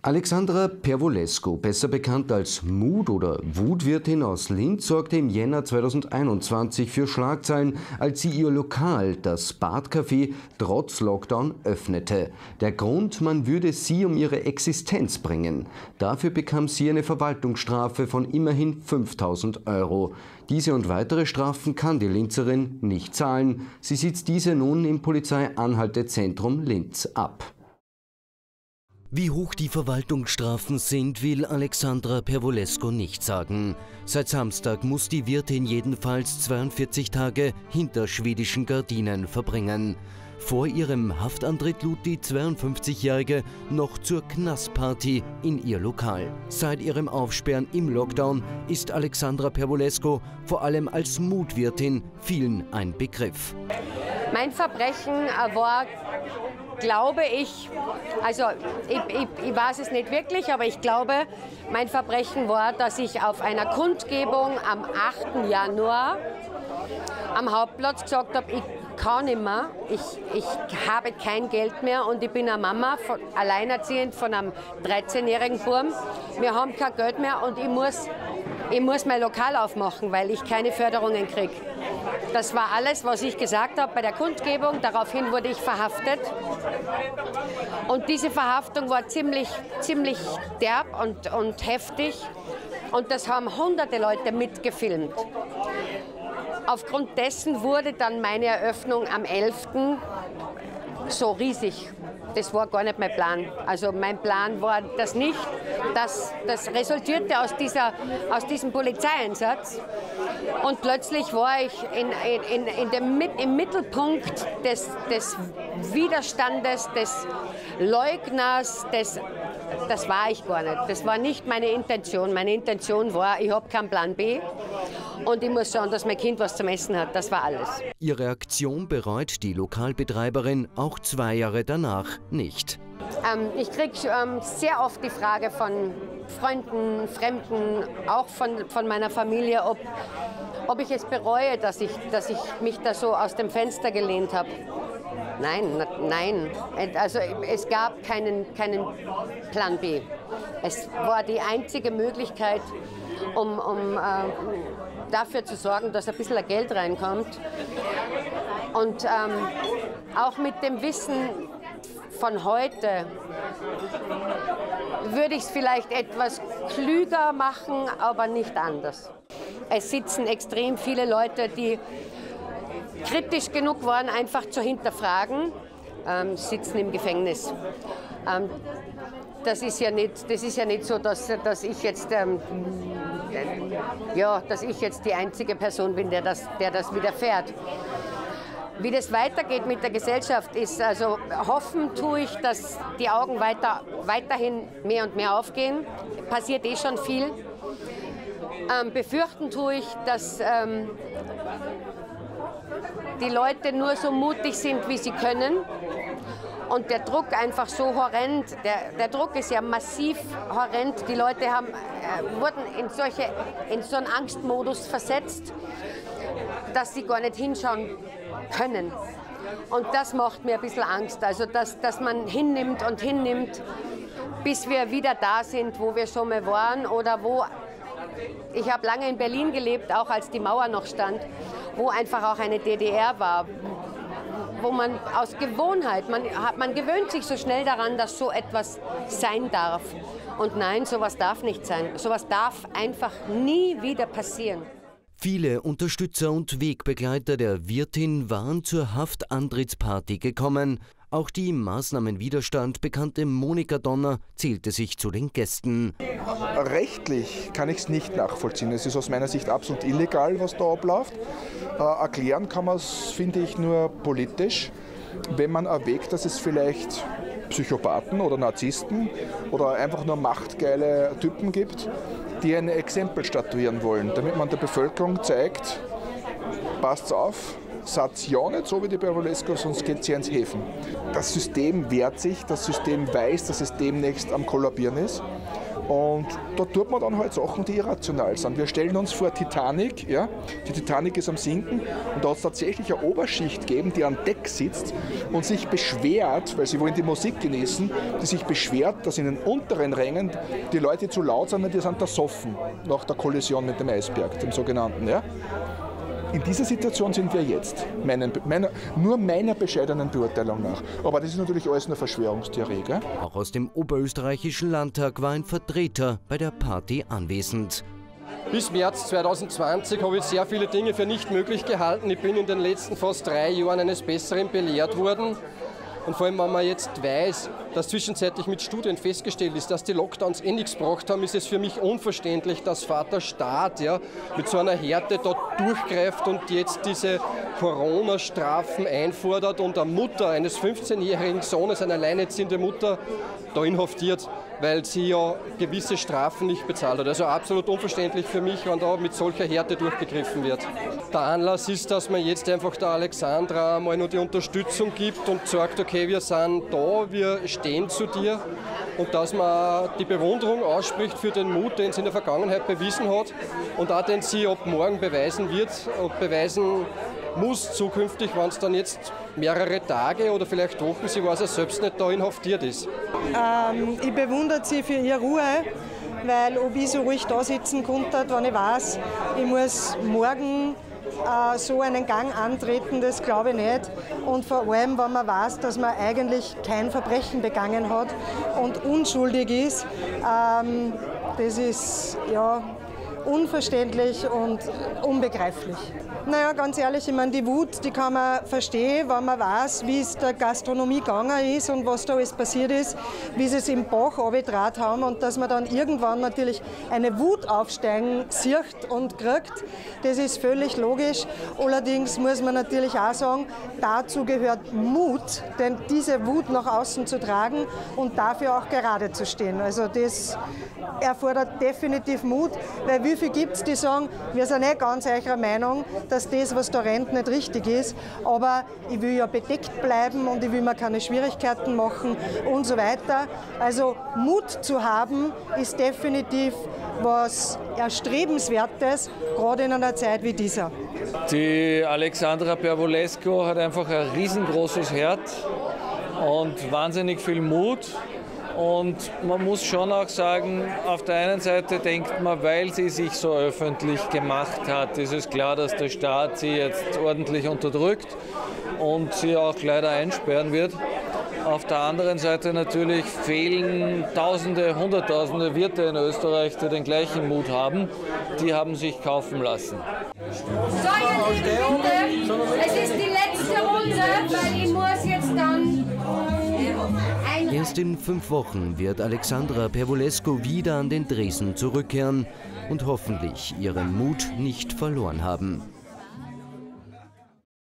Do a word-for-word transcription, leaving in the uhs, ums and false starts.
Alexandra Pervolescu, besser bekannt als Mut- oder Wutwirtin aus Linz, sorgte im Jänner zweitausendeinundzwanzig für Schlagzeilen, als sie ihr Lokal, das Badcafé, trotz Lockdown öffnete. Der Grund, man würde sie um ihre Existenz bringen. Dafür bekam sie eine Verwaltungsstrafe von immerhin fünftausend Euro. Diese und weitere Strafen kann die Linzerin nicht zahlen. Sie sitzt diese nun im Polizeianhaltezentrum Linz ab. Wie hoch die Verwaltungsstrafen sind, will Alexandra Pervolescu nicht sagen. Seit Samstag muss die Wirtin jedenfalls zweiundvierzig Tage hinter schwedischen Gardinen verbringen. Vor ihrem Haftantritt lud die zweiundfünfzigjährige noch zur Knastparty in ihr Lokal. Seit ihrem Aufsperren im Lockdown ist Alexandra Pervolescu vor allem als Mutwirtin vielen ein Begriff. Mein Verbrechen war, glaube ich, also ich, ich, ich weiß es nicht wirklich, aber ich glaube, mein Verbrechen war, dass ich auf einer Kundgebung am achten Januar am Hauptplatz gesagt habe, ich kann nicht mehr, ich, ich habe kein Geld mehr und ich bin eine Mama, von, alleinerziehend von einem dreizehnjährigen Burm. Wir haben kein Geld mehr und ich muss, ich muss mein Lokal aufmachen, weil ich keine Förderungen kriege. Das war alles, was ich gesagt habe bei der Kundgebung. Daraufhin wurde ich verhaftet. Und diese Verhaftung war ziemlich, ziemlich derb und, und heftig. Und das haben hunderte Leute mitgefilmt. Aufgrund dessen wurde dann meine Eröffnung am elften so riesig. Das war gar nicht mein Plan. Also mein Plan war das nicht. Das, das resultierte aus, dieser, aus diesem Polizeieinsatz. Und plötzlich war ich in, in, in dem, im Mittelpunkt des, des Widerstandes, des Leugners, des, das war ich gar nicht. Das war nicht meine Intention. Meine Intention war, ich habe keinen Plan B und ich muss schauen, dass mein Kind was zum Essen hat. Das war alles. Ihre Aktion bereut die Lokalbetreiberin auch zwei Jahre danach nicht. Ähm, ich kriege ähm, sehr oft die Frage von Freunden, Fremden, auch von, von meiner Familie, ob, ob ich es bereue, dass ich, dass ich mich da so aus dem Fenster gelehnt habe. Nein, nein. Also es gab keinen, keinen Plan B. Es war die einzige Möglichkeit, um, um äh, dafür zu sorgen, dass ein bisschen Geld reinkommt. Und ähm, auch mit dem Wissen von heute würde ich es vielleicht etwas klüger machen, aber nicht anders. Es sitzen extrem viele Leute, die kritisch genug waren, einfach zu hinterfragen, ähm, sitzen im Gefängnis. Ähm, das ist ja nicht, das ist ja nicht so, dass, dass, ich jetzt, ähm, äh, ja, dass ich jetzt die einzige Person bin, der das, der das widerfährt. Wie das weitergeht mit der Gesellschaft ist, also hoffen tue ich, dass die Augen weiter, weiterhin mehr und mehr aufgehen. Passiert eh schon viel. Ähm, befürchten tue ich, dass ähm, die Leute nur so mutig sind, wie sie können. Und der Druck einfach so horrend, der, der Druck ist ja massiv horrend. Die Leute haben, äh, wurden in, solche, in so einen Angstmodus versetzt, dass sie gar nicht hinschauen können. Und das macht mir ein bisschen Angst. Also, dass, dass man hinnimmt und hinnimmt, bis wir wieder da sind, wo wir schon mal waren oder wo. Ich habe lange in Berlin gelebt, auch als die Mauer noch stand, wo einfach auch eine D D R war, wo man aus Gewohnheit, man, man gewöhnt sich so schnell daran, dass so etwas sein darf. Und nein, sowas darf nicht sein. Sowas darf einfach nie wieder passieren. Viele Unterstützer und Wegbegleiter der Wirtin waren zur Haftantrittsparty gekommen. Auch die im Maßnahmenwiderstand bekannte Monika Donner zählte sich zu den Gästen. Rechtlich kann ich es nicht nachvollziehen. Es ist aus meiner Sicht absolut illegal, was da abläuft. Äh, erklären kann man es, finde ich, nur politisch, wenn man erwägt, dass es vielleicht Psychopathen oder Narzissten oder einfach nur machtgeile Typen gibt, die ein Exempel statuieren wollen, damit man der Bevölkerung zeigt, passt auf, Satz ja nicht so wie die Pervolescu, sonst geht sie ins Häfen. Das System wehrt sich, das System weiß, dass es demnächst am Kollabieren ist. Und da tut man dann halt Sachen, die irrational sind. Wir stellen uns vor Titanic, ja? Die Titanic ist am Sinken und da hat es tatsächlich eine Oberschicht gegeben, die an Deck sitzt und sich beschwert, weil sie wollen die Musik genießen, die sich beschwert, dass in den unteren Rängen die Leute zu laut sind, die sind ersoffen nach der Kollision mit dem Eisberg, dem sogenannten. Ja? In dieser Situation sind wir jetzt, meinen, meiner, nur meiner bescheidenen Beurteilung nach. Aber das ist natürlich alles nur Verschwörungstheorie. Gell? Auch aus dem oberösterreichischen Landtag war ein Vertreter bei der Party anwesend. Bis März zweitausendzwanzig habe ich sehr viele Dinge für nicht möglich gehalten. Ich bin in den letzten fast drei Jahren eines Besseren belehrt worden. Und vor allem, wenn man jetzt weiß, dass zwischenzeitlich mit Studien festgestellt ist, dass die Lockdowns eh nichts gebracht haben, ist es für mich unverständlich, dass Vater Staat ja, mit so einer Härte da durchgreift und jetzt diese Corona-Strafen einfordert und eine Mutter eines fünfzehnjährigen Sohnes, eine alleinerziehende Mutter, da inhaftiert, weil sie ja gewisse Strafen nicht bezahlt hat. Also absolut unverständlich für mich, wenn da mit solcher Härte durchgegriffen wird. Der Anlass ist, dass man jetzt einfach der Alexandra mal nur die Unterstützung gibt und sagt, okay, wir sind da, wir stehen zu dir und dass man die Bewunderung ausspricht für den Mut, den sie in der Vergangenheit bewiesen hat und auch den sie ab morgen beweisen wird und beweisen muss zukünftig, wenn es dann jetzt mehrere Tage oder vielleicht Wochen, sie weiß ja selbst nicht, da inhaftiert ist. Ähm, ich bewundere sie für ihre Ruhe, weil ob ich so ruhig da sitzen konnte, wenn ich weiß, ich muss morgen äh, so einen Gang antreten, das glaube ich nicht. Und vor allem, wenn man weiß, dass man eigentlich kein Verbrechen begangen hat und unschuldig ist, ähm, das ist ja unverständlich und unbegreiflich. Naja, ganz ehrlich, ich meine, die Wut, die kann man verstehen, wenn man weiß, wie es der Gastronomie gegangen ist und was da alles passiert ist, wie sie es im Bach runtergetragen haben und dass man dann irgendwann natürlich eine Wut aufsteigen sieht und kriegt, das ist völlig logisch. Allerdings muss man natürlich auch sagen, dazu gehört Mut, denn diese Wut nach außen zu tragen und dafür auch gerade zu stehen. Also das erfordert definitiv Mut, weil wie viel gibt es, die sagen, wir sind nicht ganz eurer Meinung, dass das, was da rennt, nicht richtig ist, aber ich will ja bedeckt bleiben und ich will mir keine Schwierigkeiten machen und so weiter. Also Mut zu haben, ist definitiv was Erstrebenswertes, gerade in einer Zeit wie dieser. Die Alexandra Pervolesco hat einfach ein riesengroßes Herz und wahnsinnig viel Mut. Und man muss schon auch sagen, auf der einen Seite denkt man, weil sie sich so öffentlich gemacht hat, ist es klar, dass der Staat sie jetzt ordentlich unterdrückt und sie auch leider einsperren wird. Auf der anderen Seite natürlich fehlen Tausende, Hunderttausende Wirte in Österreich, die den gleichen Mut haben. Die haben sich kaufen lassen. So, ihr Lieben, bitte. Es ist die letzte Runde, weil ich muss jetzt dann... Erst in fünf Wochen wird Alexandra Pervolesco wieder an den Tresen zurückkehren und hoffentlich ihren Mut nicht verloren haben.